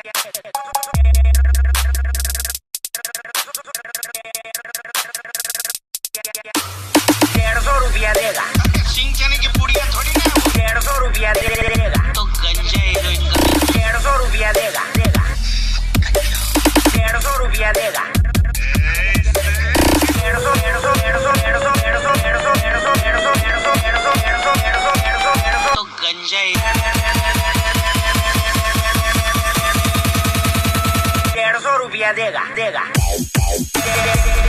रुपया देगा, सिंह चने की पुड़िया थोड़ी ना। 150 रुपया देगा, तो गंजा हीरोइन का 150 रुपया देगा, 150 रुपया देगा, 150 तो गंजा 150 रुपया देगा।